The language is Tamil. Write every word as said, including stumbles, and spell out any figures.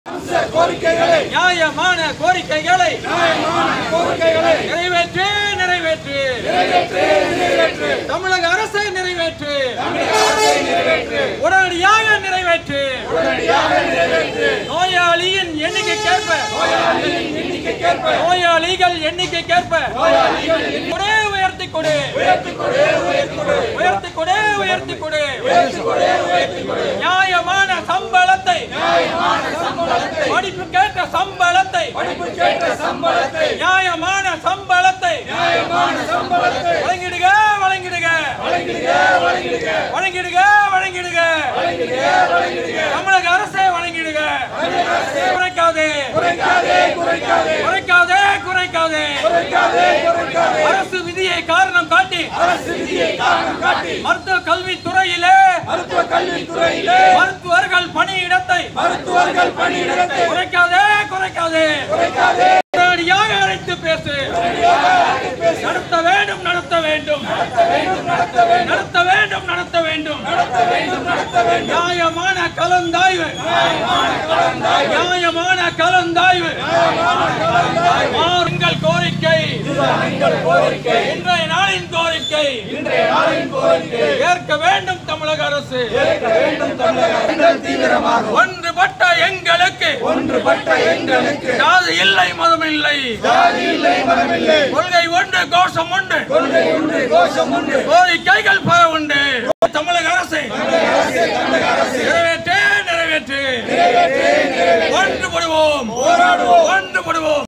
நியாயமான கோரிக்கைகளை நிறைவேற்று நிறைவேற்று தமிழக அரசை நிறைவேற்று உடனடியாக நிறைவேற்று நோயாளியின் எண்ணிக்கைக்கேற்ப நோயாளிகள் எண்ணிக்கைக்கேற்ப ஒரே உயர்த்தி கொடு உயர்த்தி கொடு உயர்த்தி கொடு நியாயமான சம்பளத்தை படிப்புக்கேற்ற சம்பளத்தை நியாயமான சம்பளத்தை வழங்கிடுக வழங்கிடுக வழங்கிடுக வழங்கிடுக தமிழக அரசை வழங்கிடுக குறைக்காதே குறைக்காதே குறைக்காதே அரசு விதியை காரணம் காட்டி மருத்துவ கல்வி துறையிலே மருத்துவர்கள் பணியிடத்தை குறைக்காதே குறைக்காதே உடனடியாக அழைத்து பேசு நடத்த வேண்டும் நடத்த வேண்டும் நடத்த வேண்டும் நடத்த வேண்டும் நியாயமான கலந்தாய்வு நியாயமான கலந்தாய்வு எங்கள் கோரிக்கை இன்றைய நாளின் கோரிக்கை ஏற்க வேண்டும் தமிழக அரசு ஒன்றுபட்ட எங்களுக்கு ஒன்றுபட்ட எங்களுக்கு ஜாதி இல்லை மதம் இல்லை கொள்கை ஒன்று கோஷம் உண்டு கோரிக்கைகள் பல உண்டு